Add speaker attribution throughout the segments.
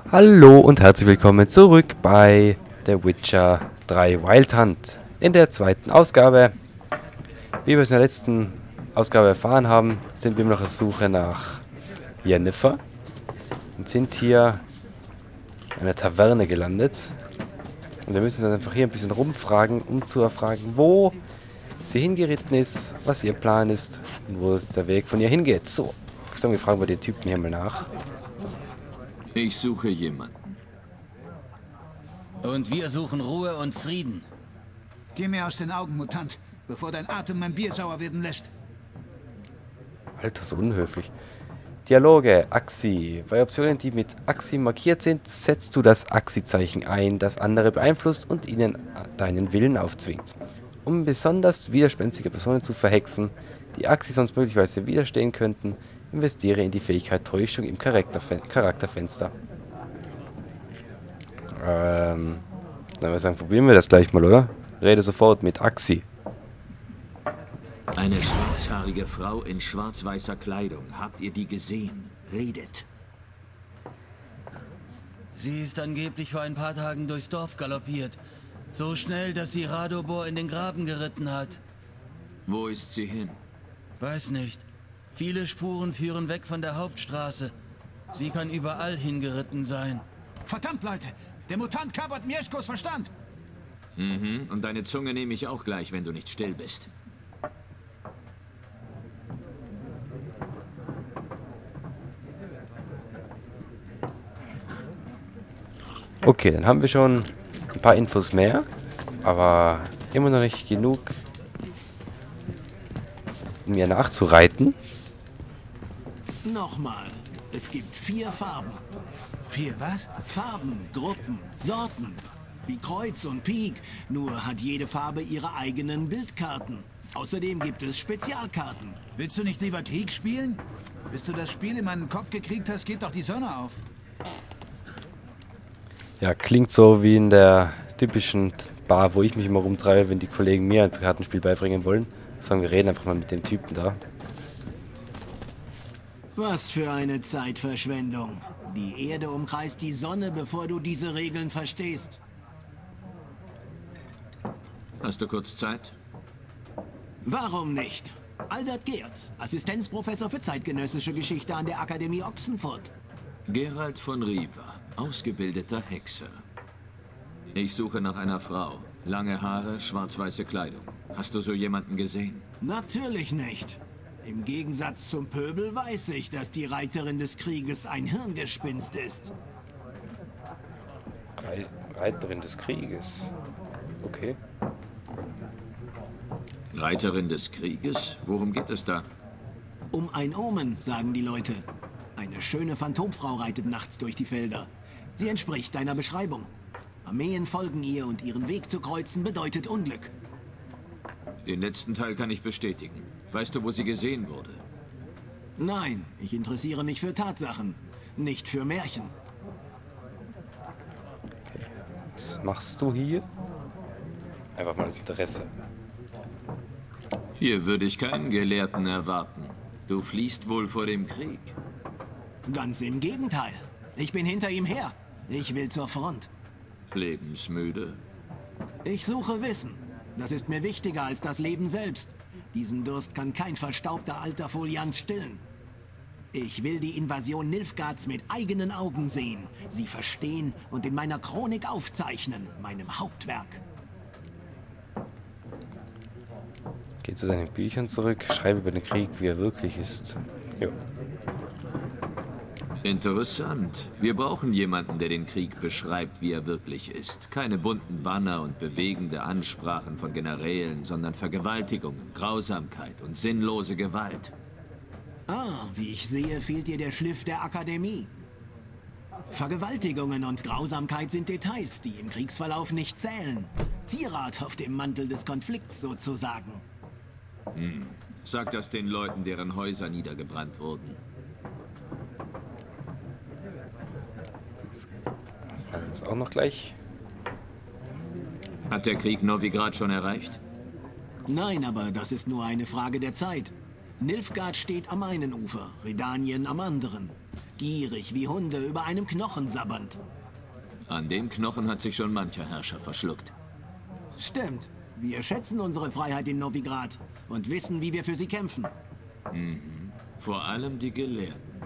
Speaker 1: Hallo und herzlich willkommen zurück bei The Witcher 3 Wild Hunt. In der zweiten Ausgabe, wie wir es in der letzten Ausgabe erfahren haben, sind wir noch auf der Suche nach Yennefer und sind hier in einer Taverne gelandet. Und wir müssen dann einfach hier ein bisschen rumfragen, um zu erfragen, wo sie hingeritten ist, was ihr Plan ist und wo es der Weg von ihr hingeht. So, ich würde sagen, wir fragen bei den Typen hier mal nach.
Speaker 2: Ich suche jemanden.
Speaker 3: Und wir suchen Ruhe und Frieden.
Speaker 4: Geh mir aus den Augen, Mutant, bevor dein Atem mein Bier sauer werden lässt.
Speaker 1: Alter, so unhöflich. Dialoge, Axi. Bei Optionen, die mit Axi markiert sind, setzt du das Axi-Zeichen ein, das andere beeinflusst und ihnen deinen Willen aufzwingt. Um besonders widerspenstige Personen zu verhexen, die Axi sonst möglicherweise widerstehen könnten, investiere in die Fähigkeit Täuschung im Charakterfenster. Dann würde ich sagen, probieren wir das gleich mal, oder? Rede sofort mit Axi.
Speaker 2: Eine schwarzhaarige Frau in schwarz-weißer Kleidung. Habt ihr die gesehen? Redet.
Speaker 3: Sie ist angeblich vor ein paar Tagen durchs Dorf galoppiert. So schnell, dass sie Radobor in den Graben geritten hat.
Speaker 2: Wo ist sie hin?
Speaker 3: Weiß nicht. Viele Spuren führen weg von der Hauptstraße. Sie kann überall hingeritten sein.
Speaker 4: Verdammt, Leute! Der Mutant kapert Mieszkos Verstand!
Speaker 2: Mhm, und deine Zunge nehme ich auch gleich, wenn du nicht still bist.
Speaker 1: Okay, dann haben wir schon ein paar Infos mehr, aber immer noch nicht genug, um mir nachzureiten.
Speaker 5: Nochmal. Es gibt 4 Farben.
Speaker 4: 4 was?
Speaker 5: Farben, Gruppen, Sorten. Wie Kreuz und Pik. Nur hat jede Farbe ihre eigenen Bildkarten. Außerdem gibt es Spezialkarten.
Speaker 4: Willst du nicht lieber Krieg spielen? Bis du das Spiel in meinen Kopf gekriegt hast, geht doch die Sonne auf.
Speaker 1: Ja, klingt so wie in der typischen Bar, wo ich mich immer rumtreibe, wenn die Kollegen mir ein Kartenspiel beibringen wollen. Sagen wir reden einfach mal mit dem Typen da.
Speaker 5: Was für eine Zeitverschwendung. Die Erde umkreist die Sonne, bevor du diese Regeln verstehst.
Speaker 2: Hast du kurz Zeit?
Speaker 5: Warum nicht? Aldert Geert, Assistenzprofessor für zeitgenössische Geschichte an der Akademie Oxenfurt.
Speaker 2: Geralt von Riva, ausgebildeter Hexer. Ich suche nach einer Frau. Lange Haare, schwarz-weiße Kleidung. Hast du so jemanden gesehen?
Speaker 5: Natürlich nicht. Im Gegensatz zum Pöbel weiß ich, dass die Reiterin des Krieges ein Hirngespinst ist.
Speaker 1: Reiterin des Krieges. Okay.
Speaker 2: Reiterin des Krieges? Worum geht es da?
Speaker 5: Um ein Omen, sagen die Leute. Eine schöne Phantomfrau reitet nachts durch die Felder. Sie entspricht deiner Beschreibung. Armeen folgen ihr und ihren Weg zu kreuzen bedeutet Unglück.
Speaker 2: Den letzten Teil kann ich bestätigen. Weißt du, wo sie gesehen wurde?
Speaker 5: Nein, ich interessiere mich für Tatsachen, nicht für Märchen.
Speaker 1: Was machst du hier? Einfach mal das Interesse.
Speaker 2: Hier würde ich keinen Gelehrten erwarten. Du fliehst wohl vor dem Krieg.
Speaker 5: Ganz im Gegenteil. Ich bin hinter ihm her. Ich will zur Front.
Speaker 2: Lebensmüde.
Speaker 5: Ich suche Wissen. Das ist mir wichtiger als das Leben selbst. Diesen Durst kann kein verstaubter alter Foliant stillen. Ich will die Invasion Nilfgaards mit eigenen Augen sehen, sie verstehen und in meiner Chronik aufzeichnen, meinem Hauptwerk.
Speaker 1: Geh zu deinen Büchern zurück, schreibe über den Krieg, wie er wirklich ist. Jo.
Speaker 2: Interessant. Wir brauchen jemanden, der den Krieg beschreibt, wie er wirklich ist. Keine bunten Banner und bewegende Ansprachen von Generälen, sondern Vergewaltigungen, Grausamkeit und sinnlose Gewalt.
Speaker 5: Ah, wie ich sehe, fehlt dir der Schliff der Akademie. Vergewaltigungen und Grausamkeit sind Details, die im Kriegsverlauf nicht zählen. Zierat auf dem Mantel des Konflikts sozusagen.
Speaker 2: Sag das den Leuten, deren Häuser niedergebrannt wurden.
Speaker 1: Das auch noch gleich.
Speaker 2: Hat der Krieg Novigrad schon erreicht?
Speaker 5: Nein, aber das ist nur eine Frage der Zeit. Nilfgaard steht am einen Ufer, Redanien am anderen. gierig wie Hunde über einem Knochen sabbernd.
Speaker 2: An dem Knochen hat sich schon mancher Herrscher verschluckt.
Speaker 5: Stimmt. Wir schätzen unsere Freiheit in Novigrad und wissen, wie wir für sie kämpfen.
Speaker 2: Vor allem die Gelehrten.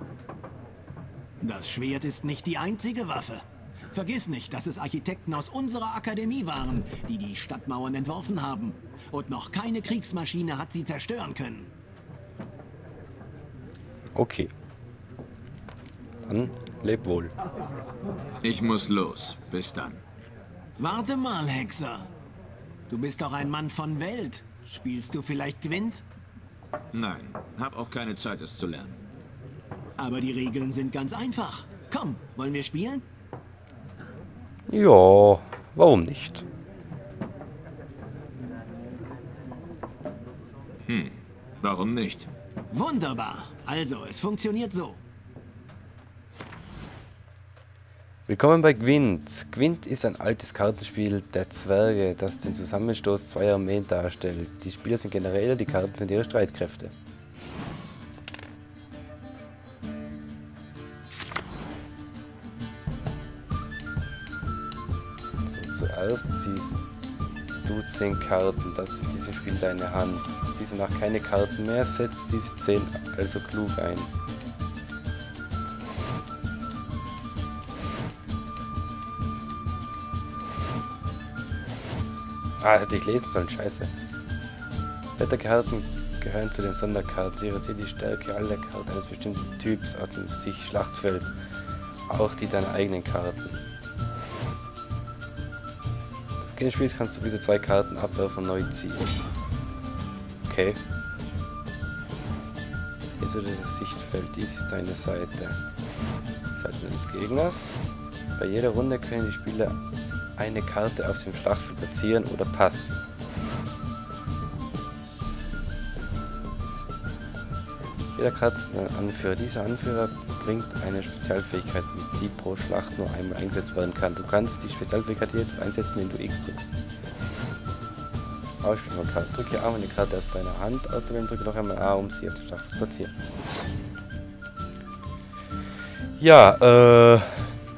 Speaker 5: Das Schwert ist nicht die einzige Waffe. Vergiss nicht, dass es Architekten aus unserer Akademie waren, die die Stadtmauern entworfen haben. Und noch keine Kriegsmaschine hat sie zerstören können.
Speaker 1: Okay. Dann leb wohl.
Speaker 2: Ich muss los. Bis dann.
Speaker 5: Warte mal, Hexer. Du bist doch ein Mann von Welt. Spielst du vielleicht Gwent?
Speaker 2: Nein, hab auch keine Zeit, es zu lernen.
Speaker 5: Aber die Regeln sind ganz einfach. Komm, wollen wir spielen?
Speaker 1: Ja, warum nicht?
Speaker 2: Warum nicht?
Speaker 5: Wunderbar. Also, es funktioniert so.
Speaker 1: Willkommen bei Gwent. Gwent ist ein altes Kartenspiel der Zwerge, das den Zusammenstoß zweier Armeen darstellt. Die Spieler sind Generäle, die Karten sind ihre Streitkräfte. So, zuerst ziehst du 10 Karten, das ist in diesem Spiel deine Hand. Ziehst danach keine Karten mehr, setzt diese 10 also klug ein. Hätte ich lesen sollen, scheiße. Wetterkarten gehören zu den Sonderkarten. Sie reduzieren die Stärke aller Karten eines bestimmten Typs aus dem Schlachtfeld. Auch die deiner eigenen Karten. Zu Beginn des Spiels kannst du diese 2 Karten abwerfen und neu ziehen. Okay. Jetzt wird das Sichtfeld. Dies ist deine Seite. Seite des Gegners. Bei jeder Runde können die Spieler eine Karte auf dem Schlachtfeld platzieren oder passen. Jeder Karte ist ein Anführer. Dieser Anführer bringt eine Spezialfähigkeit mit, die pro Schlacht nur einmal eingesetzt werden kann. Du kannst die Spezialfähigkeit jetzt einsetzen, indem du X drückst. Ausspiel von Karte. Drücke A, um eine Karte aus deiner Hand auszuwählen. Drücke noch einmal A, um sie auf dem Schlachtfeld zu platzieren. Ja,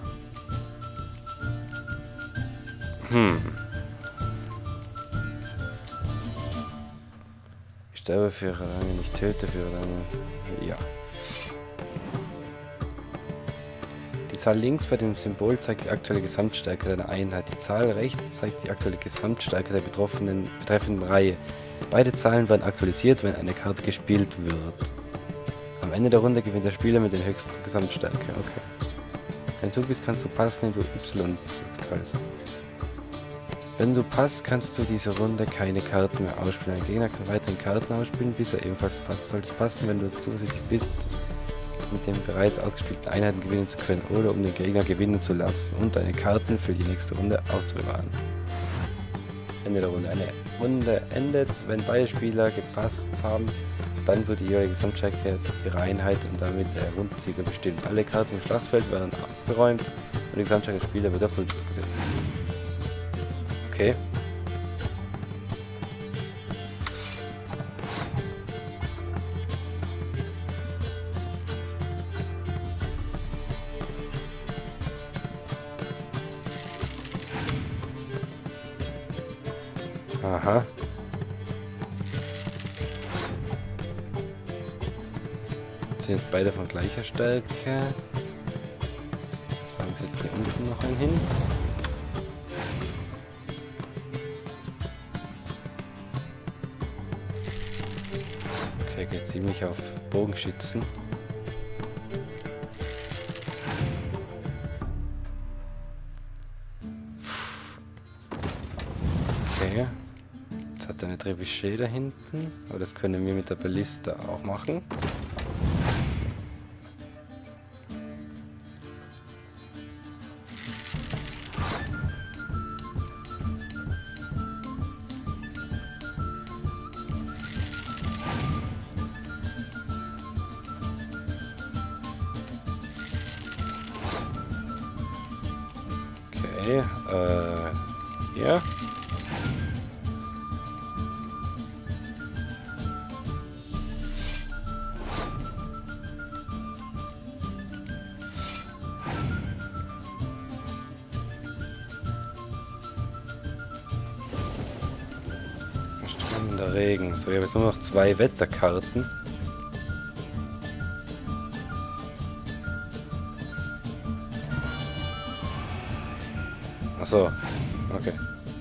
Speaker 1: Ich sterbe für lange, ich töte für lange. Ja. Die Zahl links bei dem Symbol zeigt die aktuelle Gesamtstärke deiner Einheit. Die Zahl rechts zeigt die aktuelle Gesamtstärke der betreffenden Reihe. Beide Zahlen werden aktualisiert, wenn eine Karte gespielt wird. Am Ende der Runde gewinnt der Spieler mit der höchsten Gesamtstärke. Okay. Wenn du bist, kannst du passen, indem du Y zurückteilst. Wenn du passt, kannst du diese Runde keine Karten mehr ausspielen. Ein Gegner kann weiterhin Karten ausspielen, bis er ebenfalls passt. Solltest passen, wenn du zuversichtlich bist, mit den bereits ausgespielten Einheiten gewinnen zu können oder um den Gegner gewinnen zu lassen und deine Karten für die nächste Runde aufzubewahren. Ende der Runde. Eine Runde endet, wenn beide Spieler gepasst haben, dann wird die jeweilige Gesamtstärke ihrer Einheit und damit der Rundensieger bestimmt. Alle Karten im Schlachtfeld werden abgeräumt und die Gesamtstärke der Spieler wird auf 0 gesetzt. Okay. Aha. Sind jetzt beide von gleicher Stärke. Sagen wir jetzt hier unten noch einen hin. Okay, geht ziemlich auf Bogenschützen. Okay. Jetzt hat er eine Trebuchet da hinten. Aber das können wir mit der Ballista auch machen. Okay, hier. Der Regen. So, ich habe jetzt nur noch 2 Wetterkarten. Ach so, okay.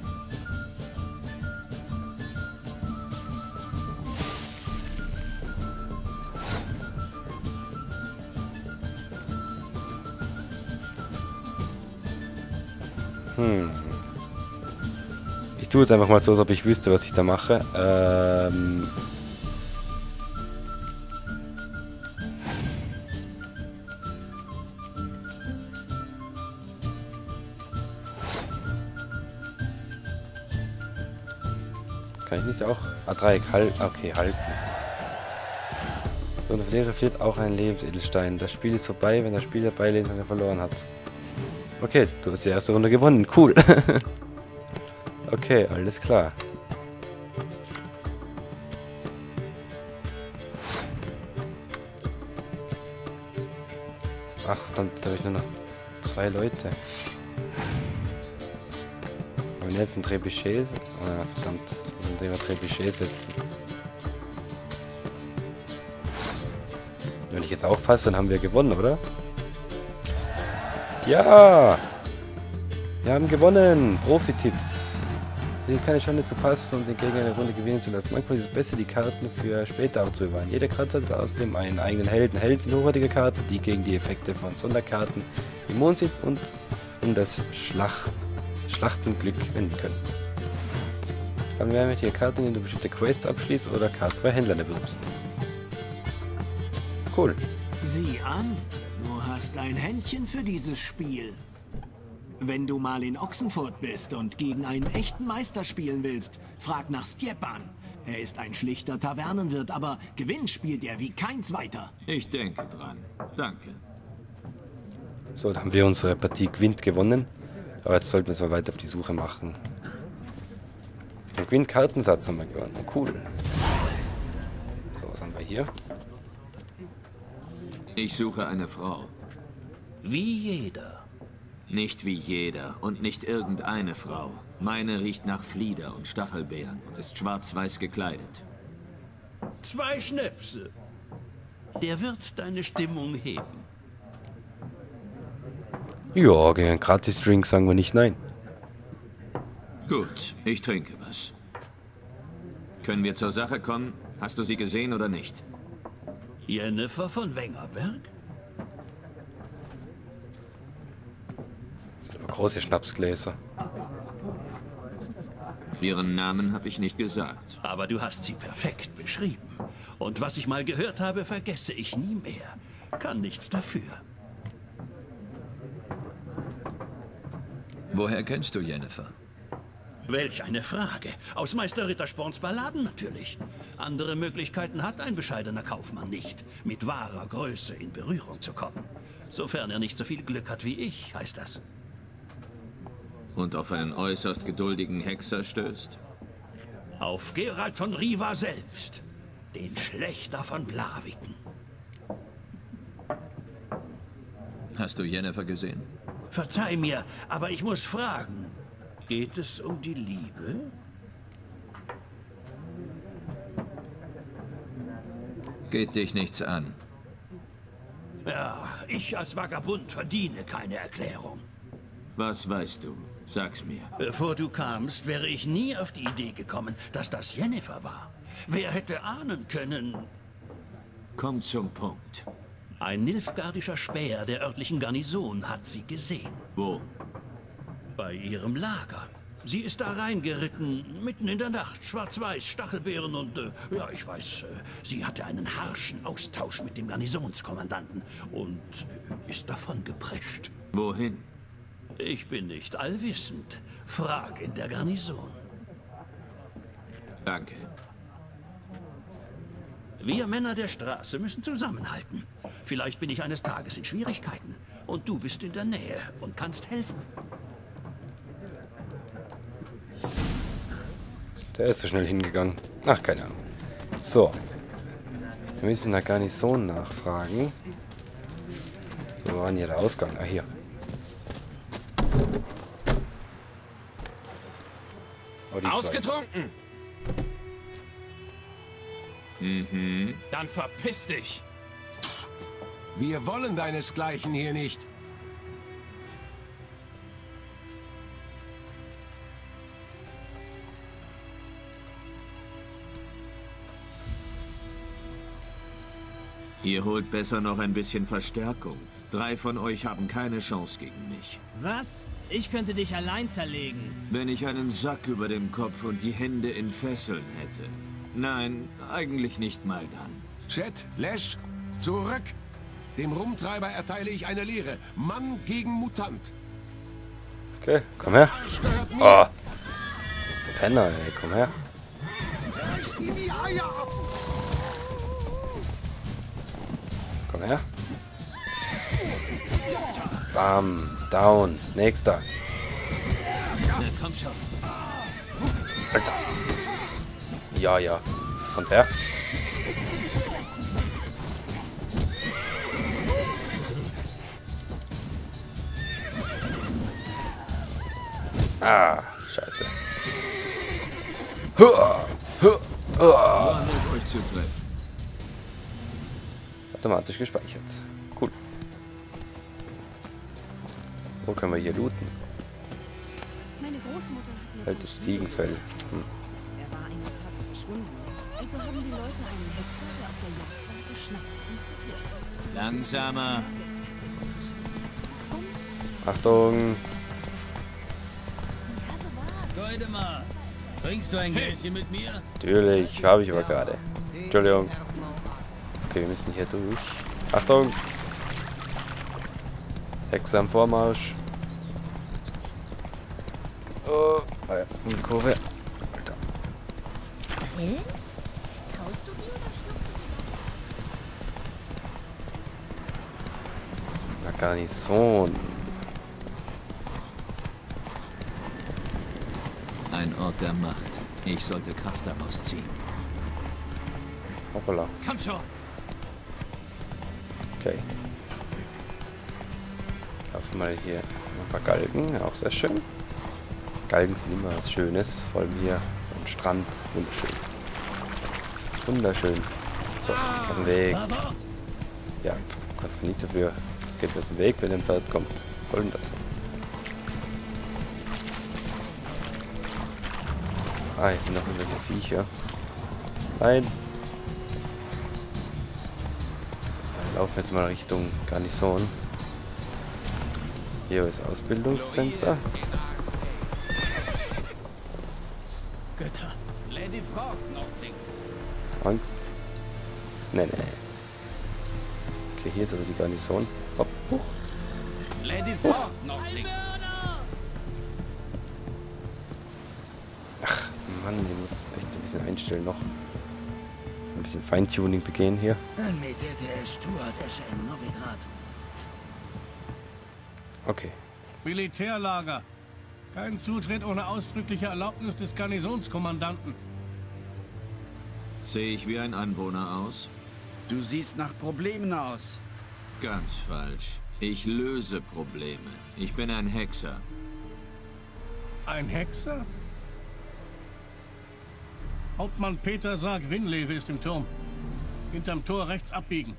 Speaker 1: Ich tue jetzt einfach mal so, als ob ich wüsste, was ich da mache. Kann ich nicht auch? Dreieck, okay, halten. So, und der Verlierer verliert auch einen Lebensedelstein. Das Spiel ist vorbei, wenn der Spieler beilehnt und er verloren hat. Okay, du hast die erste Runde gewonnen. Cool. Okay, alles klar. Ach, dann habe ich nur noch 2 Leute. Wenn wir jetzt ein Trebuchet... Ah, verdammt. Dann wir Trebuchet setzen. Wenn ich jetzt aufpasse, dann haben wir gewonnen, oder? Ja! Wir haben gewonnen! Profi-Tipps! Es ist keine Schande zu passen und den Gegner eine Runde gewinnen zu lassen. Manchmal ist es besser, die Karten für später aufzubewahren. Jede Karte hat außerdem einen eigenen Helden. Helden sind hochwertige Karten, die gegen die Effekte von Sonderkarten immun sind und um das Schlachtenglück wenden können. Dann werden wir hier Karten, indem du bestimmte Quests abschließt oder Karten bei Händlern erwirbst. Cool.
Speaker 5: Sieh an, du hast ein Händchen für dieses Spiel. Wenn du mal in Ochsenfurt bist und gegen einen echten Meister spielen willst, frag nach Stjepan. Er ist ein schlichter Tavernenwirt, aber Gewinn spielt er wie kein zweiter.
Speaker 2: Ich denke dran. Danke.
Speaker 1: So, dann haben wir unsere Partie gewonnen. Aber jetzt sollten wir uns mal weiter auf die Suche machen. Ein Gewinn-Kartensatz haben wir gewonnen. Cool. So, was haben wir hier?
Speaker 2: Ich suche eine Frau.
Speaker 3: Wie jeder.
Speaker 2: Nicht wie jeder und nicht irgendeine Frau. Meine riecht nach Flieder und Stachelbeeren und ist schwarz-weiß gekleidet.
Speaker 3: 2 Schnäpse. Der wird deine Stimmung heben.
Speaker 1: Ja, gegen einen Gratis-Drink sagen wir nicht nein.
Speaker 2: Gut, ich trinke was. Können wir zur Sache kommen? Hast du sie gesehen oder nicht?
Speaker 3: Jennifer von Wengerberg?
Speaker 1: Große Schnapsgläser.
Speaker 2: Ihren Namen habe ich nicht gesagt.
Speaker 3: Aber du hast sie perfekt beschrieben. Und was ich mal gehört habe, vergesse ich nie mehr. Kann nichts dafür.
Speaker 2: Woher kennst du Jennifer?
Speaker 3: Welch eine Frage. Aus Meister Rittersporns Balladen natürlich. Andere Möglichkeiten hat ein bescheidener Kaufmann nicht, mit wahrer Größe in Berührung zu kommen. Sofern er nicht so viel Glück hat wie ich, heißt das.
Speaker 2: Und auf einen äußerst geduldigen Hexer stößt?
Speaker 3: Auf Gerald von Riva selbst, den Schlächter von Blaviken.
Speaker 2: Hast du Jennifer gesehen?
Speaker 3: Verzeih mir, aber ich muss fragen. Geht es um die Liebe?
Speaker 2: Geht dich nichts an.
Speaker 3: Ja, ich als Vagabund verdiene keine Erklärung.
Speaker 2: Was weißt du? Sag's mir.
Speaker 3: Bevor du kamst, wäre ich nie auf die Idee gekommen, dass das Jennifer war. Wer hätte ahnen können?
Speaker 2: Komm zum Punkt.
Speaker 3: Ein nilfgaardischer Späher der örtlichen Garnison hat sie gesehen.
Speaker 2: Wo?
Speaker 3: Bei ihrem Lager. Sie ist da reingeritten, mitten in der Nacht, schwarz-weiß, Stachelbeeren und, ja, ich weiß, sie hatte einen harschen Austausch mit dem Garnisonskommandanten und ist davon geprescht.
Speaker 2: Wohin?
Speaker 3: Ich bin nicht allwissend. Frag in der Garnison.
Speaker 2: Danke.
Speaker 3: Wir Männer der Straße müssen zusammenhalten. Vielleicht bin ich eines Tages in Schwierigkeiten und du bist in der Nähe und kannst helfen.
Speaker 1: Der ist so schnell hingegangen. Ach, keine Ahnung. So. Wir müssen in der Garnison nachfragen. So, wo war denn hier der Ausgang? Ah, hier. Oh,
Speaker 2: Ausgetrunken! Mhm.
Speaker 6: Dann verpiss dich!
Speaker 7: Wir wollen deinesgleichen hier nicht.
Speaker 2: Ihr holt besser noch ein bisschen Verstärkung. 3 von euch haben keine Chance gegen mich.
Speaker 8: Was? Ich könnte dich allein zerlegen.
Speaker 2: Wenn ich einen Sack über dem Kopf und die Hände in Fesseln hätte. Nein, eigentlich nicht mal dann.
Speaker 7: Chet, Lesh, zurück! Dem Rumtreiber erteile ich eine Lehre. Mann gegen Mutant.
Speaker 1: Okay, komm her. Oh. Penner, ey, komm her. Komm her. Bam, down. Nächster.
Speaker 2: Na, komm schon.
Speaker 1: Alter. Ja, ja. Kommt her. Ah, scheiße.
Speaker 2: War mit euch zu treffen.
Speaker 1: Automatisch gespeichert. Cool. Wo können wir hier looten?
Speaker 9: Meine Großmutter hat mir
Speaker 1: Altes Ziegenfell.
Speaker 9: Er war eines Tages verschwunden. Also haben die Leute einen Hexer, der auf der Jagd war, geschnappt und verführt.
Speaker 8: Langsamer.
Speaker 1: Achtung!
Speaker 9: Ja, so war's.
Speaker 8: Goldemar, trinkst du ein Gläschen mit mir?
Speaker 1: Natürlich, habe ich aber gerade. Entschuldigung. Okay, wir müssen hier durch. Achtung! Hexe am Vormarsch. Oh, ah ja, um die Kurve. Alter.
Speaker 9: Hä? Traust du dir oder schluckst du
Speaker 1: Na, Garnison.
Speaker 2: Ein Ort der Macht. Ich sollte Kraft daraus ziehen.
Speaker 1: Hoppala.
Speaker 8: Komm schon.
Speaker 1: Okay. Kaufen mal hier ein paar Galgen, auch sehr schön. Galgen sind immer was Schönes, vor allem hier am Strand. Wunderschön. Wunderschön. So, aus dem Weg. Ja, kostet nicht dafür. Geht aus dem Weg, wenn ein Pferd kommt. Was soll denn das? Ah, hier sind noch irgendwelche Viecher. Nein. Wir laufen jetzt mal Richtung Garnison. Hier ist Ausbildungscenter.
Speaker 3: Götter. Lady Frog Nordling.
Speaker 1: Angst. Nee, nee. Okay, hier ist also die Garnison. Hopp. Huch.
Speaker 3: Lady Frog Nordling.
Speaker 1: Ach, Mann, die muss echt so ein bisschen einstellen noch. Ein bisschen Feintuning begehen hier. Okay.
Speaker 10: Militärlager. Kein Zutritt ohne ausdrückliche Erlaubnis des Garnisonskommandanten.
Speaker 2: Sehe ich wie ein Anwohner aus?
Speaker 6: Du siehst nach Problemen aus.
Speaker 2: Ganz falsch. Ich löse Probleme. Ich bin ein Hexer.
Speaker 10: Ein Hexer? Hauptmann Peter Sarg-Winlewe ist im Turm. Hinterm Tor rechts abbiegen.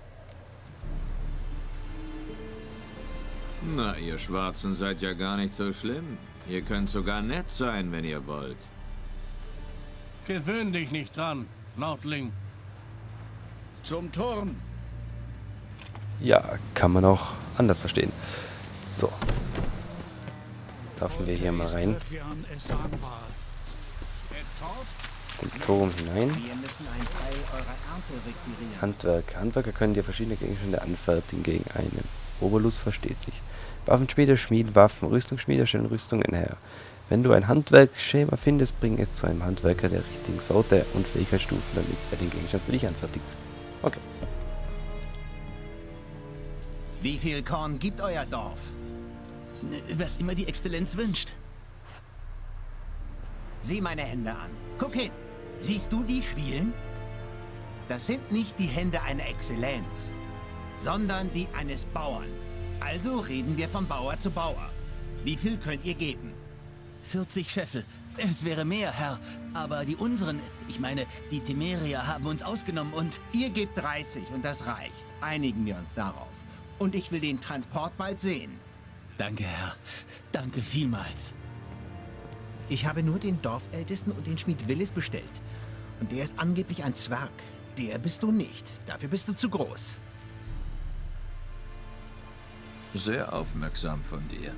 Speaker 2: Na, ihr Schwarzen seid ja gar nicht so schlimm. Ihr könnt sogar nett sein, wenn ihr wollt.
Speaker 10: Gewöhn dich nicht dran, Nordling.
Speaker 6: Zum Turm.
Speaker 1: Ja, kann man auch anders verstehen. So. Laufen wir hier mal rein. Den Turm hinein. Handwerk. Handwerker können dir verschiedene Gegenstände anfertigen gegen einen. Obolus versteht sich. Waffenschmiede schmieden Waffen, Rüstungsschmiede stellen Rüstungen her. Wenn du ein Handwerksschema findest, bring es zu einem Handwerker der richtigen Sorte und Fähigkeitsstufen, damit er den Gegenstand für dich anfertigt. Okay.
Speaker 5: Wie viel Korn gibt euer Dorf?
Speaker 8: Was immer die Exzellenz wünscht.
Speaker 5: Sieh meine Hände an. Guck hin. Siehst du die Schwielen? Das sind nicht die Hände einer Exzellenz, sondern die eines Bauern. Also reden wir von Bauer zu Bauer. Wie viel könnt ihr geben?
Speaker 8: 40 Scheffel. Es wäre mehr, Herr. Aber die unseren, ich meine, die Temerier haben uns ausgenommen und...
Speaker 11: Ihr gebt 30 und das reicht. Einigen wir uns darauf. Und ich will den Transport bald sehen.
Speaker 8: Danke, Herr. Danke vielmals.
Speaker 11: Ich habe nur den Dorfältesten und den Schmied Willis bestellt. Und der ist angeblich ein Zwerg. Der bist du nicht. Dafür bist du zu groß.
Speaker 2: Sehr aufmerksam von dir.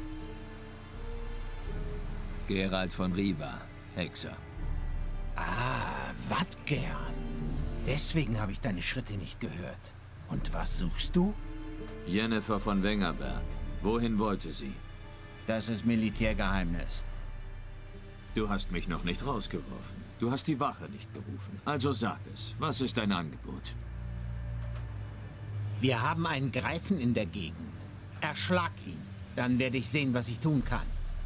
Speaker 2: Gerald von Riva, Hexer.
Speaker 11: Ah, wat gern. Deswegen habe ich deine Schritte nicht gehört. Und was suchst du?
Speaker 2: Jennifer von Wengerberg. Wohin wollte sie?
Speaker 11: Das ist Militärgeheimnis.
Speaker 2: Du hast mich noch nicht rausgeworfen. Du hast die Wache nicht gerufen. Also sag es. Was ist dein Angebot?
Speaker 11: Wir haben einen Greifen in der Gegend. Erschlag ihn. Dann werde ich sehen, was ich tun kann.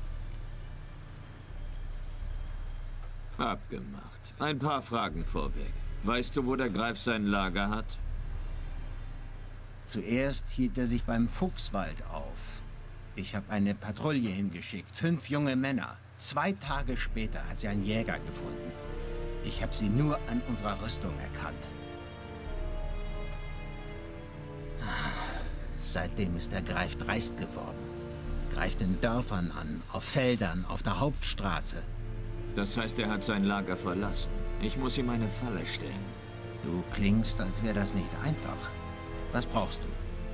Speaker 2: Abgemacht. Ein paar Fragen vorweg. Weißt du, wo der Greif sein Lager hat?
Speaker 11: Zuerst hielt er sich beim Fuchswald auf. Ich habe eine Patrouille hingeschickt. 5 junge Männer. 2 Tage später hat sie einen Jäger gefunden. Ich habe sie nur an unserer Rüstung erkannt. Seitdem ist der Greif dreist geworden. Greift in Dörfern an, auf Feldern, auf der Hauptstraße.
Speaker 2: Das heißt, er hat sein Lager verlassen. Ich muss ihm eine Falle stellen.
Speaker 11: Du klingst, als wäre das nicht einfach. Was brauchst du?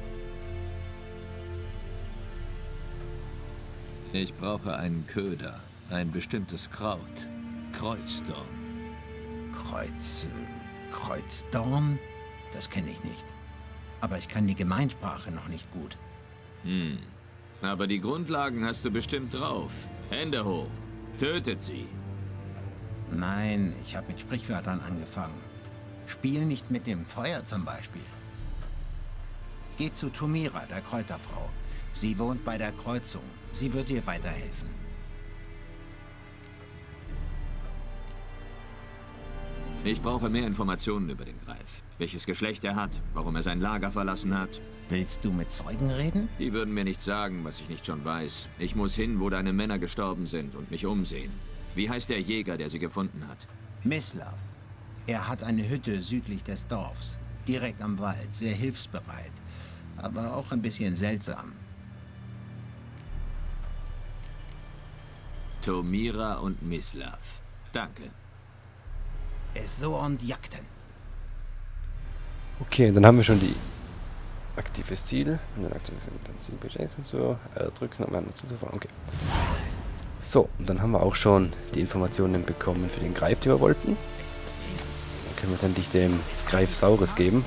Speaker 2: Ich brauche einen Köder. Ein bestimmtes Kraut. Kreuzdorn.
Speaker 11: Kreuzdorn? Das kenne ich nicht. Aber ich kann die Gemeinsprache noch nicht gut.
Speaker 2: Aber die Grundlagen hast du bestimmt drauf. Hände hoch. Tötet sie.
Speaker 11: Nein, ich habe mit Sprichwörtern angefangen. Spiel nicht mit dem Feuer zum Beispiel. Geh zu Tomira, der Kräuterfrau. Sie wohnt bei der Kreuzung. Sie wird dir weiterhelfen.
Speaker 2: Ich brauche mehr Informationen über den Greif. Welches Geschlecht er hat, warum er sein Lager verlassen hat.
Speaker 11: Willst du mit Zeugen reden?
Speaker 2: Die würden mir nicht sagen, was ich nicht schon weiß. Ich muss hin, wo deine Männer gestorben sind und mich umsehen. Wie heißt der Jäger, der sie gefunden hat?
Speaker 11: Mislav. Er hat eine Hütte südlich des Dorfs. Direkt am Wald, sehr hilfsbereit. Aber auch ein bisschen seltsam.
Speaker 2: Tomira und Mislav. Danke.
Speaker 11: So und Jagden.
Speaker 1: Okay, dann haben wir schon die aktives Ziel. Und dann Ziel beschränken so. Drücken, um anderen zuzufahren. Okay. So, und dann haben wir auch schon die Informationen bekommen für den Greif, die wir wollten. Dann können wir es endlich dem Greif Saurus geben.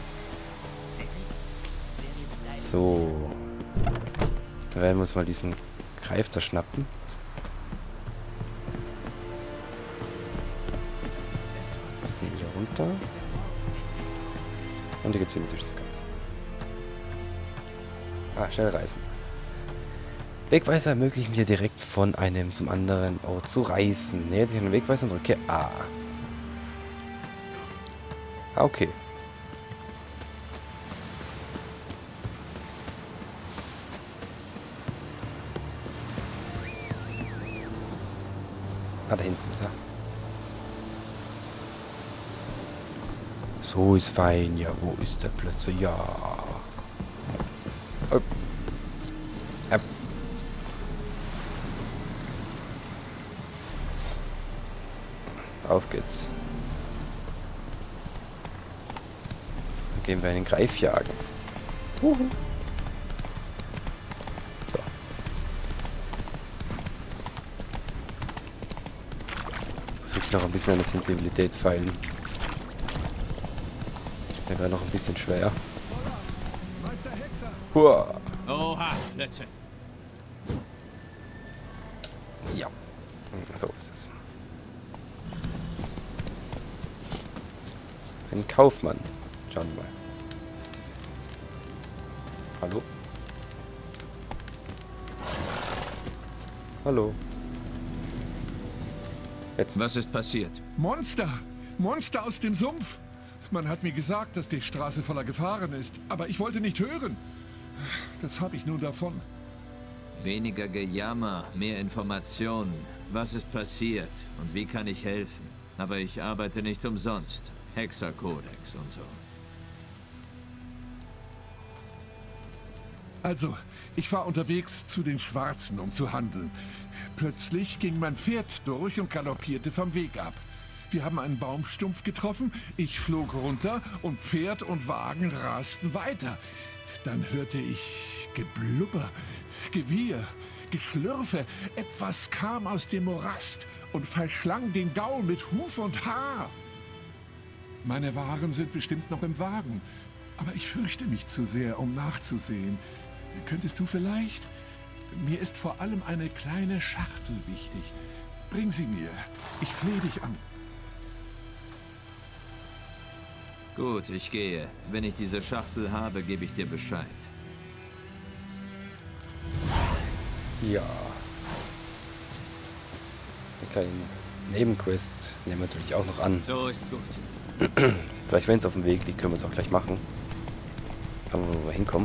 Speaker 1: So. Dann werden wir uns mal diesen Greif zerschnappen. Wieder runter. Und die geht's wieder durch das Ganze. Schnell reisen. Wegweiser ermöglichen hier direkt von einem zum anderen Ort zu reisen. Nähe dich an den Wegweiser und drücke A. Okay. Da hinten ist er. So ist fein. Ja, wo ist der Plötze? Ja. Oh. Auf geht's. Dann gehen wir einen Greif jagen. So. Muss wirklich noch ein bisschen an der Sensibilität feilen. Der wäre noch ein bisschen schwer. Hua.
Speaker 3: Oha, Lötze.
Speaker 1: Ja. So ist es. Ein Kaufmann. Schauen wir mal. Hallo? Hallo. Jetzt.
Speaker 2: Was ist passiert?
Speaker 7: Monster! Monster aus dem Sumpf! Man hat mir gesagt, dass die Straße voller Gefahren ist, aber ich wollte nicht hören. Das habe ich nun davon.
Speaker 2: Weniger Gejammer, mehr Informationen. Was ist passiert und wie kann ich helfen? Aber ich arbeite nicht umsonst. Hexerkodex und so.
Speaker 7: Also, ich war unterwegs zu den Schwarzen, um zu handeln. Plötzlich ging mein Pferd durch und galoppierte vom Weg ab. Wir haben einen Baumstumpf getroffen, ich flog runter und Pferd und Wagen rasten weiter. Dann hörte ich Geblubber, Gewieher, Geschlürfe. Etwas kam aus dem Morast und verschlang den Gaul mit Huf und Haar. Meine Waren sind bestimmt noch im Wagen, aber ich fürchte mich zu sehr, um nachzusehen. Könntest du vielleicht? Mir ist vor allem eine kleine Schachtel wichtig. Bring sie mir. Ich flehe dich an.
Speaker 2: Gut, ich gehe. Wenn ich diese Schachtel habe, gebe ich dir Bescheid.
Speaker 1: Ja. Eine kleine Nebenquest nehmen wir natürlich auch noch an.
Speaker 2: So ist's gut.
Speaker 1: Vielleicht, wenn es auf dem Weg liegt, können wir es auch gleich machen. Aber wo wir hinkommen.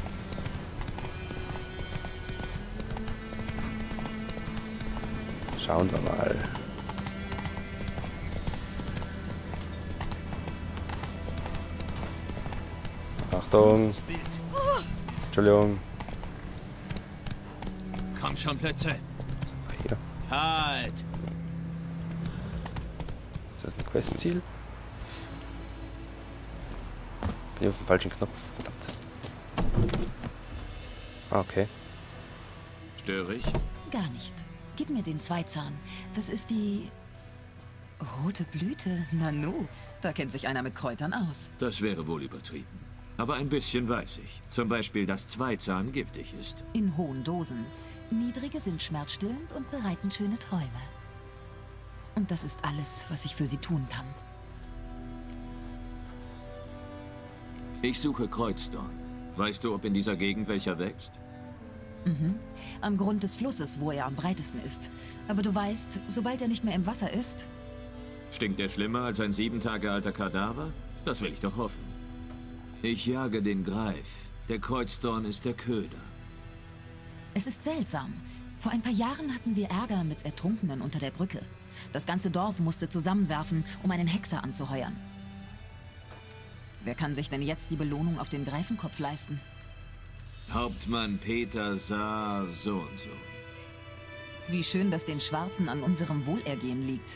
Speaker 1: Schauen wir mal. Achtung. Entschuldigung.
Speaker 2: Komm schon, Plätze.
Speaker 1: Hier.
Speaker 2: Halt!
Speaker 1: Ist das ein Questziel? Bin auf dem falschen Knopf. Verdammt. Okay.
Speaker 2: Störe ich?
Speaker 9: Gar nicht. Gib mir den Zweizahn. Das ist die... rote Blüte. Nanu, da kennt sich einer mit Kräutern aus.
Speaker 2: Das wäre wohl übertrieben. Aber ein bisschen weiß ich. Zum Beispiel, dass Zweizahn giftig ist.
Speaker 9: In hohen Dosen. Niedrige sind schmerzstillend und bereiten schöne Träume. Und das ist alles, was ich für sie tun kann.
Speaker 2: Ich suche Kreuzdorn. Weißt du, ob in dieser Gegend welcher wächst?
Speaker 9: Mhm. Am Grund des Flusses, wo er am breitesten ist. Aber du weißt, sobald er nicht mehr im Wasser ist...
Speaker 2: Stinkt er schlimmer als ein 7 Tage alter Kadaver? Das will ich doch hoffen. Ich jage den Greif. Der Kreuzdorn ist der Köder.
Speaker 9: Es ist seltsam. Vor ein paar Jahren hatten wir Ärger mit Ertrunkenen unter der Brücke. Das ganze Dorf musste zusammenwerfen, um einen Hexer anzuheuern. Wer kann sich denn jetzt die Belohnung auf den Greifenkopf leisten?
Speaker 2: Hauptmann Peter sah so und so.
Speaker 9: Wie schön, dass den Schwarzen an unserem Wohlergehen liegt.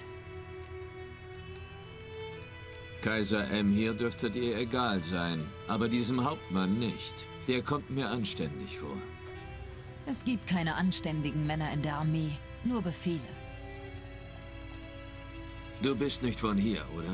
Speaker 2: Kaiser M. hier dürfte dir egal sein, aber diesem Hauptmann nicht. Der kommt mir anständig vor.
Speaker 9: Es gibt keine anständigen Männer in der Armee, nur Befehle.
Speaker 2: Du bist nicht von hier, oder?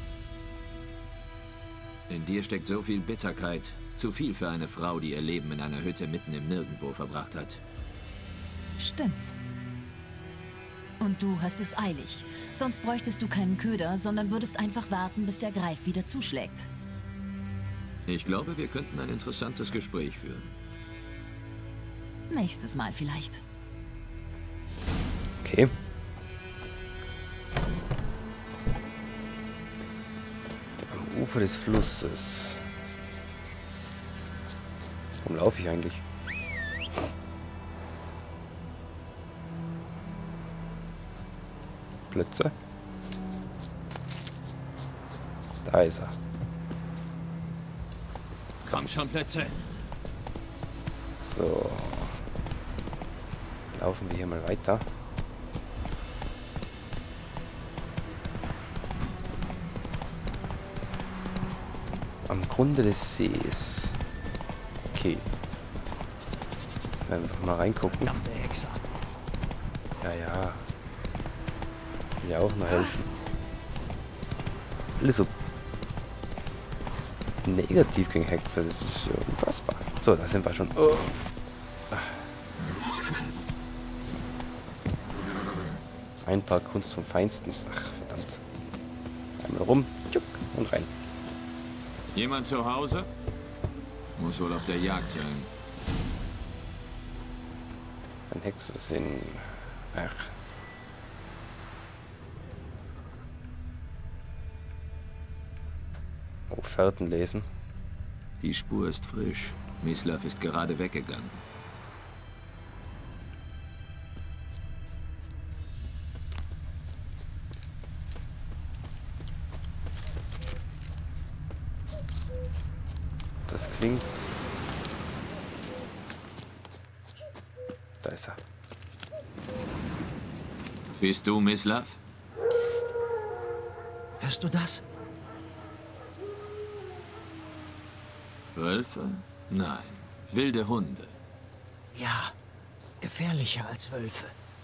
Speaker 2: In dir steckt so viel Bitterkeit. Zu viel für eine Frau, die ihr Leben in einer Hütte mitten im Nirgendwo verbracht hat.
Speaker 9: Stimmt. Und du hast es eilig. Sonst bräuchtest du keinen Köder, sondern würdest einfach warten, bis der Greif wieder zuschlägt.
Speaker 2: Ich glaube, wir könnten ein interessantes Gespräch führen.
Speaker 9: Nächstes Mal vielleicht.
Speaker 1: Okay. Am Ufer des Flusses. Warum laufe ich eigentlich? Blötze. Da ist er.
Speaker 2: Komm schon, Plätze.
Speaker 1: So. Laufen wir hier mal weiter. Am Grunde des Sees. Okay. Einfach mal reingucken. Ja, ja. Will ja auch noch helfen. Alles so negativ gegen Hexer, das ist unfassbar. So, da sind wir schon. Oh. Ein paar Kunst vom Feinsten. Ach, verdammt. Einmal rum, tschuk, und rein.
Speaker 2: Jemand zu Hause? Muss wohl auf der Jagd sein.
Speaker 1: Ein Hexer sind... Ach. Offerten lesen.
Speaker 2: Die Spur ist frisch. Mislav ist gerade weggegangen.
Speaker 1: klingt. Da ist er.
Speaker 2: Bist du Mislav?
Speaker 8: Psst. Hörst du das?
Speaker 2: Wölfe? Nein. Wilde Hunde.
Speaker 8: Ja, gefährlicher als Wölfe.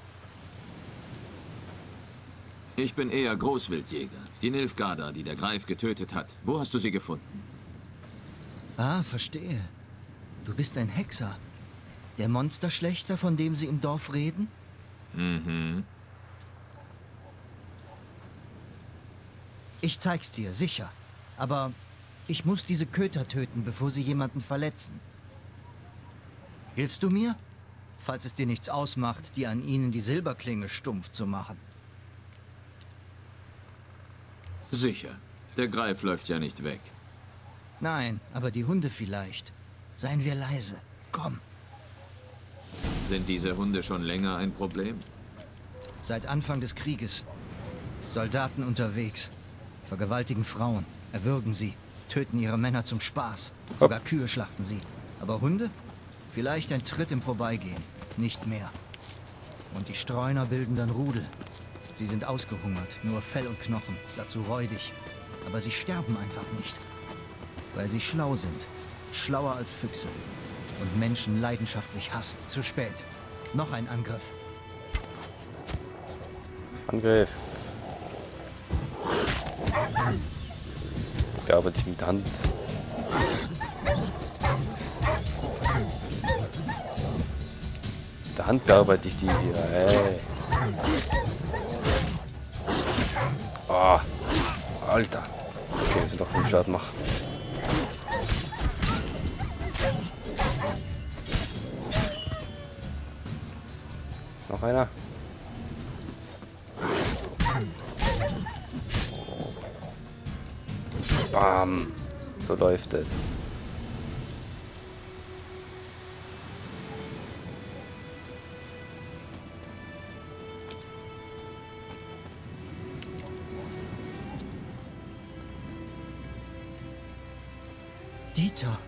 Speaker 2: Ich bin eher Großwildjäger. Die Nilfgaarder, die der Greif getötet hat. Wo hast du sie gefunden?
Speaker 8: Ah, verstehe. Du bist ein Hexer. Der Monsterschlechter, von dem sie im Dorf reden?
Speaker 2: Mhm.
Speaker 8: Ich zeig's dir, sicher. Aber ich muss diese Köter töten, bevor sie jemanden verletzen. Hilfst du mir? Falls es dir nichts ausmacht, dir an ihnen die Silberklinge stumpf zu machen.
Speaker 2: Sicher. Der Greif läuft ja nicht weg.
Speaker 8: Nein, aber die Hunde vielleicht. Seien wir leise. Komm.
Speaker 2: Sind diese Hunde schon länger ein Problem?
Speaker 8: Seit Anfang des Krieges. Soldaten unterwegs. Vergewaltigen Frauen. Erwürgen sie. Töten ihre Männer zum Spaß. Sogar Kühe schlachten sie. Aber Hunde? Vielleicht ein Tritt im Vorbeigehen. Nicht mehr. Und die Streuner bilden dann Rudel. Sie sind ausgehungert. Nur Fell und Knochen. Dazu räudig. Aber sie sterben einfach nicht. Weil sie schlau sind. Schlauer als Füchse. Und Menschen leidenschaftlich hassen. Zu spät. Noch ein Angriff.
Speaker 1: Angriff. Bearbeite ich mit der Hand. Mit der Hand bearbeite ich die hier. Hey. Oh, Alter. Okay, wir sind doch einen Schaden machen. Noch einer. Bam. So läuft es.
Speaker 8: Dieter.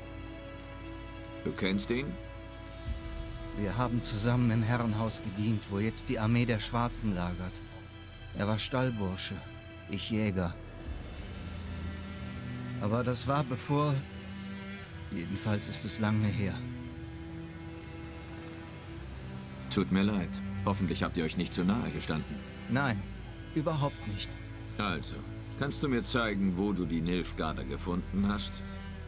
Speaker 2: Du kennst ihn?
Speaker 8: Wir haben zusammen im Herrenhaus gedient, wo jetzt die Armee der Schwarzen lagert. Er war Stallbursche, ich Jäger. Aber das war bevor... Jedenfalls ist es lange her.
Speaker 2: Tut mir leid. Hoffentlich habt ihr euch nicht zu nahe gestanden.
Speaker 8: Nein, überhaupt nicht.
Speaker 2: Also, kannst du mir zeigen, wo du die Nilfgaarder gefunden hast?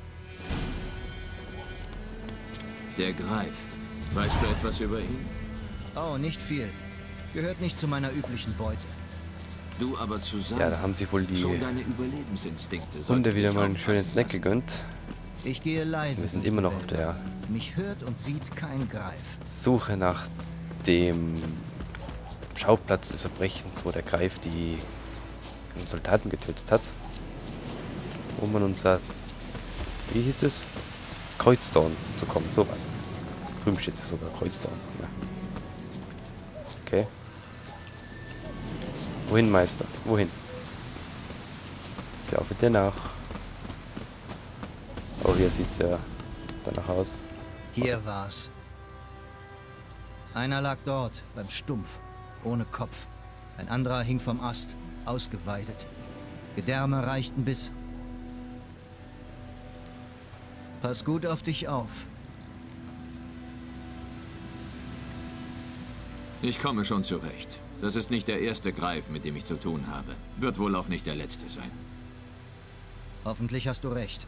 Speaker 2: Der Greif. Weißt du etwas über ihn?
Speaker 8: Oh, nicht viel. Gehört nicht zu meiner üblichen Beute.
Speaker 2: Du aber zusammen.
Speaker 1: Ja, da haben sich wohl die
Speaker 2: Schon deine Überlebensinstinkte
Speaker 1: Hunde wieder mal einen schönen Snack gegönnt.
Speaker 8: Ich gehe leise.
Speaker 1: Wir sind immer noch auf der
Speaker 8: Mich hört und sieht kein Greif.
Speaker 1: Suche nach dem Schauplatz des Verbrechens, wo der Greif die Soldaten getötet hat. Wo man uns sagt, wie hieß das? Kreuzdorn zu kommen, sowas. Drüben steht es sogar, Kreuzdorn. Ja. Okay. Wohin, Meister? Wohin? Ich laufe dir nach. Oh, hier sieht's ja danach aus.
Speaker 8: Hier war's. Einer lag dort, beim Stumpf, ohne Kopf. Ein anderer hing vom Ast, ausgeweidet. Gedärme reichten bis... Pass gut auf dich auf.
Speaker 2: Ich komme schon zurecht. Das ist nicht der erste Greif, mit dem ich zu tun habe. Wird wohl auch nicht der letzte sein.
Speaker 8: Hoffentlich hast du recht.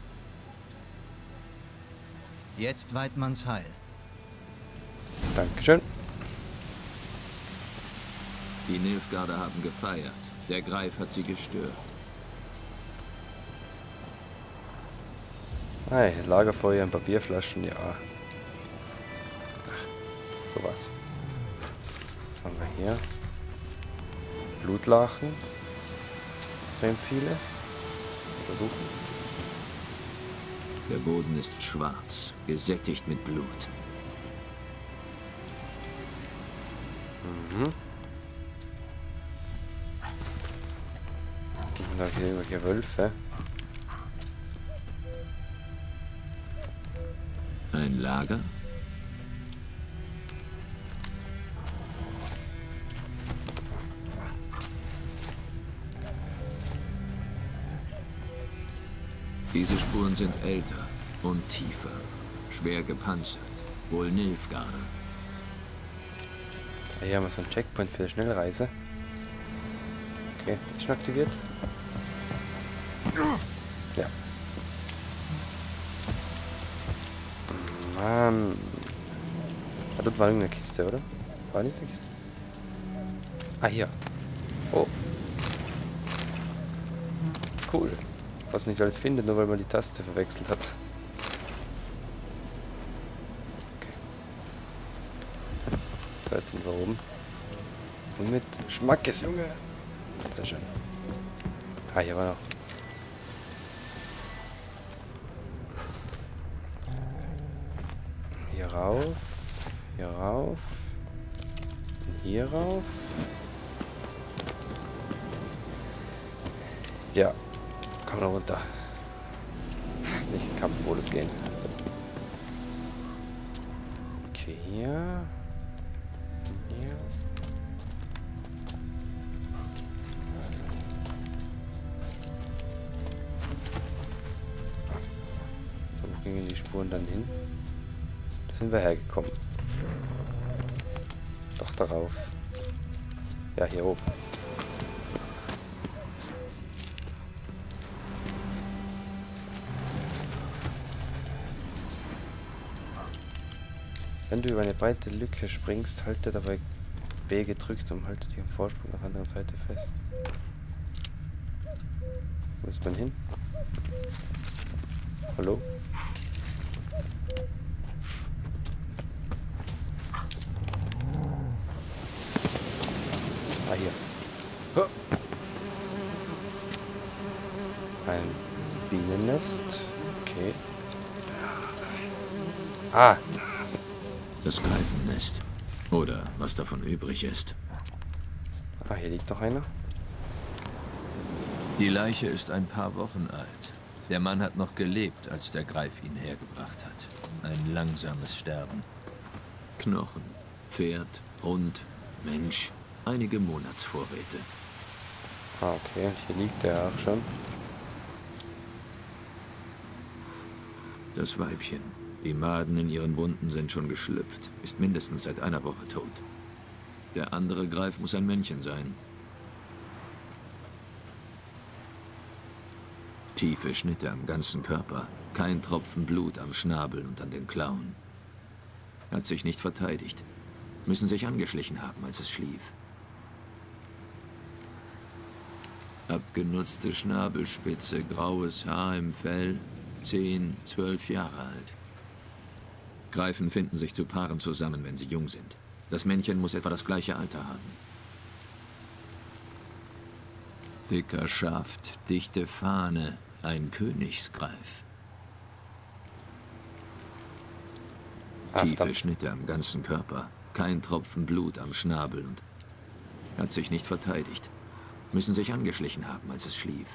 Speaker 8: Jetzt Weidmanns Heil.
Speaker 1: Dankeschön.
Speaker 2: Die Nilfgaarder haben gefeiert. Der Greif hat sie gestört.
Speaker 1: Hey, Lagerfeuer und Papierflaschen, ja. Ach, sowas. Was haben wir hier? Blutlachen. Extrem viele. Versuchen.
Speaker 2: Der Boden ist schwarz, gesättigt mit Blut.
Speaker 1: Mhm. Und da hier irgendwelche Wölfe.
Speaker 2: Ein Lager? Diese Spuren sind älter und tiefer, schwer gepanzert, wohl Nilfgaarder.
Speaker 1: Hier haben wir so einen Checkpoint für die Schnellreise. Okay, ist schon aktiviert. Ja. Mann. Ah, dort war irgendeine Kiste, oder? War nicht eine Kiste? Ah, hier. Oh. Cool. Was man nicht alles findet, nur weil man die Taste verwechselt hat. Okay. So, jetzt sind wir oben. Und mit Schmackes, Junge. Sehr schön. Ah, hier war noch. Hier rauf. Hier rauf. Und hier rauf. Ja. Komm da runter. Nicht Kampfmodus gehen. So. Okay, hier. Hier. So, wo gingen die Spuren dann hin? Da sind wir hergekommen. Doch darauf. Ja, hier oben. Wenn du über eine breite Lücke springst, halte dabei B gedrückt und halte dich am Vorsprung auf der anderen Seite fest. Wo ist man hin? Hallo? Ah, hier. Oh. Ein Bienennest. Okay. Ah!
Speaker 2: Das Greifennest. Oder was davon übrig ist.
Speaker 1: Ah, hier liegt noch einer.
Speaker 2: Die Leiche ist ein paar Wochen alt. Der Mann hat noch gelebt, als der Greif ihn hergebracht hat. Ein langsames Sterben. Knochen, Pferd, Hund, Mensch. Einige Monatsvorräte.
Speaker 1: Ah, okay. Und hier liegt der auch schon.
Speaker 2: Das Weibchen. Die Maden in ihren Wunden sind schon geschlüpft. Ist mindestens seit einer Woche tot. Der andere Greif muss ein Männchen sein. Tiefe Schnitte am ganzen Körper. Kein Tropfen Blut am Schnabel und an den Klauen. Hat sich nicht verteidigt. Müssen sich angeschlichen haben, als es schlief. Abgenutzte Schnabelspitze, graues Haar im Fell, 10, 12 Jahre alt. Greifen finden sich zu Paaren zusammen, wenn sie jung sind. Das Männchen muss etwa das gleiche Alter haben. Dicker Schaft, dichte Fahne, ein Königsgreif. Tiefe Schnitte am ganzen Körper, kein Tropfen Blut am Schnabel und hat sich nicht verteidigt. Müssen sich angeschlichen haben, als es schlief.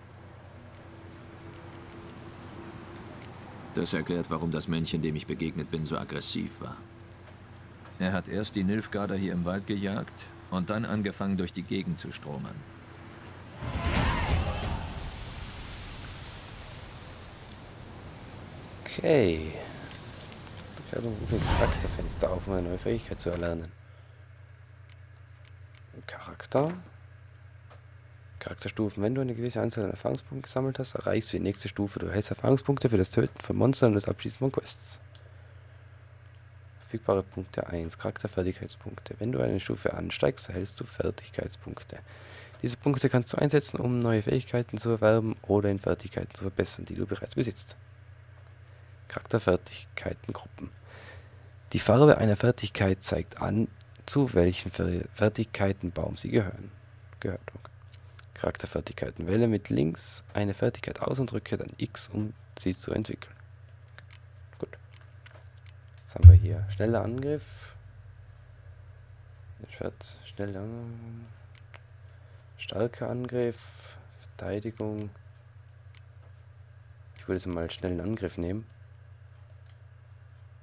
Speaker 2: Das erklärt, warum das Männchen, dem ich begegnet bin, so aggressiv war. Er hat erst die Nilfgaarder hier im Wald gejagt und dann angefangen, durch die Gegend zu stromern.
Speaker 1: Okay. Ich habe ein Charakterfenster auf, um eine neue Fähigkeit zu erlernen. Charakter. Charakterstufen. Wenn du eine gewisse Anzahl an Erfahrungspunkten gesammelt hast, erreichst du die nächste Stufe. Du erhältst Erfahrungspunkte für das Töten von Monstern und das Abschließen von Quests. Verfügbare Punkte 1. Charakterfertigkeitspunkte. Wenn du eine Stufe ansteigst, erhältst du Fertigkeitspunkte. Diese Punkte kannst du einsetzen, um neue Fähigkeiten zu erwerben oder in Fertigkeiten zu verbessern, die du bereits besitzt. Charakterfertigkeitengruppen. Die Farbe einer Fertigkeit zeigt an, zu welchen Fertigkeitenbaum sie gehört. Charakterfertigkeiten. Wähle mit links eine Fertigkeit aus und drücke dann X, um sie zu entwickeln. Gut. Was haben wir hier? Schneller Angriff. Schwert, schneller. Starker Angriff. Verteidigung. Ich würde jetzt mal schnellen Angriff nehmen.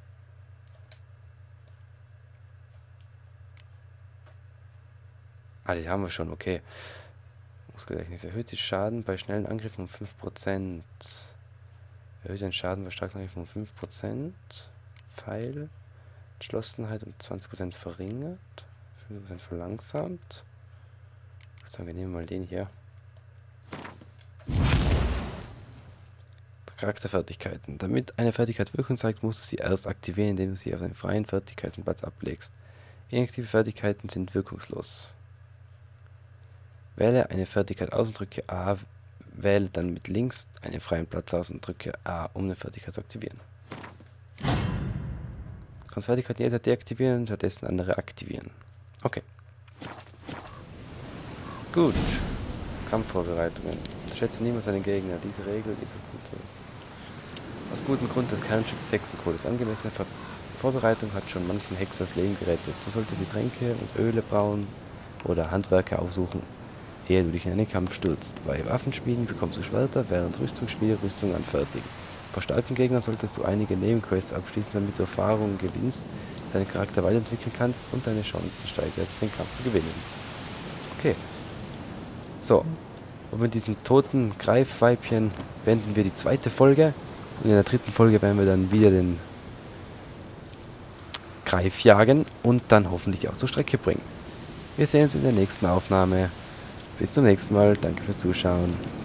Speaker 1: Ah, die haben wir schon, okay. Muskelgedächtnis erhöht den Schaden bei schnellen Angriffen um 5%. Erhöht den Schaden bei starken Angriffen um 5%. Pfeil. Entschlossenheit um 20% verringert. 5% verlangsamt. Ich würde sagen, wir nehmen mal den hier. Charakterfertigkeiten. Damit eine Fertigkeit Wirkung zeigt, musst du sie erst aktivieren, indem du sie auf einen freien Fertigkeitenplatz ablegst. Inaktive Fertigkeiten sind wirkungslos. Wähle eine Fertigkeit aus und drücke A. Wähle dann mit links einen freien Platz aus und drücke A, um eine Fertigkeit zu aktivieren. Du kannst Fertigkeiten jederzeit deaktivieren und stattdessen andere aktivieren. Okay. Gut. Kampfvorbereitungen. Unterschätze niemals seinen Gegner. Diese Regel ist es gut. Aus gutem Grund das Kernstück des Hexencodes. Angemessene Vorbereitung hat schon manchen Hexer das Leben gerettet. Du solltest die Tränke und Öle brauen oder Handwerker aufsuchen, ehe du dich in einen Kampf stürzt. Bei Waffenschmieden bekommst du Schwerter, während Rüstungsschmiede Rüstung anfertigen. Vor starken Gegnern solltest du einige Nebenquests abschließen, damit du Erfahrungen gewinnst, deinen Charakter weiterentwickeln kannst und deine Chancen steigerst, den Kampf zu gewinnen. Okay. So. Und mit diesem toten Greifweibchen beenden wir die zweite Folge. Und in der dritten Folge werden wir dann wieder den Greif jagen und dann hoffentlich auch zur Strecke bringen. Wir sehen uns in der nächsten Aufnahme. Bis zum nächsten Mal. Danke fürs Zuschauen.